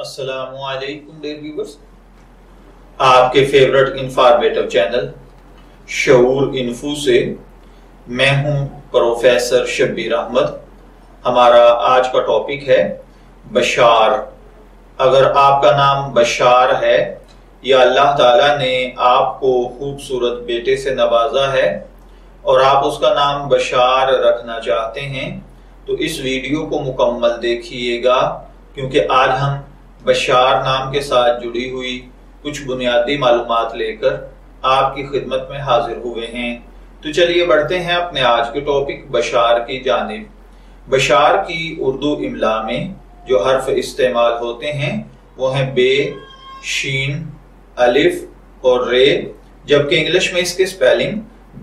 السلام علیکم dear viewers, آپ کے favourite informative channel Shaoor info سے میں ہوں پروفیسر شبیر احمد۔ ہمارا آج کا ٹاپک ہے بشار۔ اگر آپ کا نام بشار ہے یا اللہ تعالیٰ نے آپ کو خوبصورت بیٹے سے نوازا ہے اور آپ اس کا نام بشار رکھنا چاہتے ہیں تو اس ویڈیو کو مکمل دیکھیے گا، کیونکہ آج ہم بشار نام کے ساتھ جڑی ہوئی کچھ بنیادی معلومات لے کر آپ کی خدمت میں حاضر ہوئے ہیں۔ تو چلیے بڑھتے ہیں اپنے آج کے ٹاپک بشار کی جانب۔ بشار کی اردو املا میں جو حرف استعمال ہوتے ہیں وہ ہیں بے، شین، الف اور رے، جبکہ انگلش میں اس کے سپیلنگ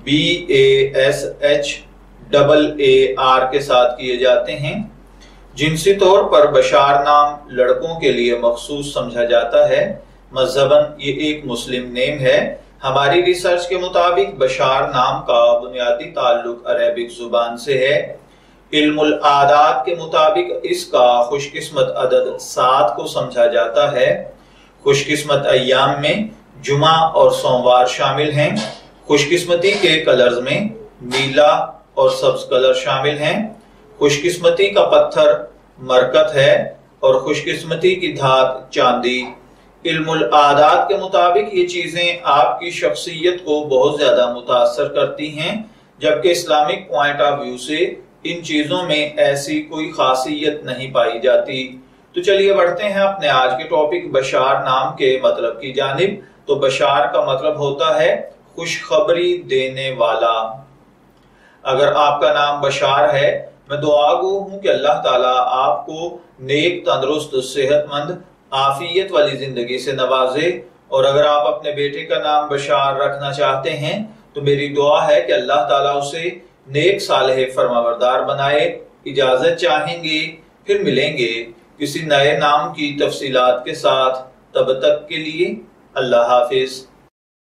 BASHAAR کے ساتھ کیے جاتے ہیں۔ جنسی طور پر بشار نام لڑکوں کے لیے مخصوص سمجھا جاتا ہے، مذہباً یہ ایک مسلم نیم ہے۔ ہماری ریسرچ کے مطابق بشار نام کا بنیادی تعلق عربک زبان سے ہے۔ علم العادات کے مطابق اس کا خوش قسمت عدد 7 کو سمجھا جاتا ہے۔ خوش قسمت ایام میں جمعہ اور سوموار شامل ہیں۔ خوش قسمتی کے کلرز میں نیلا اور سبز کلر شامل ہیں۔ خوش قسمتی کا پتھر مرکت ہے اور خوش قسمتی کی دھات چاندی۔ علم العادات کے مطابق یہ چیزیں آپ کی شخصیت کو بہت زیادہ متاثر کرتی ہیں، جبکہ اسلامک پوائنٹ آف ویو سے ان چیزوں میں ایسی کوئی خاصیت نہیں پائی جاتی۔ تو چلیے بڑھتے ہیں اپنے آج کے ٹاپک بشار نام کے مطلب کی جانب۔ تو بشار کا مطلب ہوتا ہے خوشخبری دینے والا۔ اگر آپ کا نام بشار ہے، میں دعا گو ہوں کہ اللہ تعالیٰ آپ کو نیک، تندرست، صحت مند، عافیت والی زندگی سے نوازے۔ اور اگر آپ اپنے بیٹے کا نام بشار رکھنا چاہتے ہیں تو میری دعا ہے کہ اللہ تعالیٰ اسے نیک، صالح، فرمانبردار بنائے۔ اجازت چاہیں گے، پھر ملیں گے کسی نئے نام کی تفصیلات کے ساتھ۔ تب تک کے لیے اللہ حافظ۔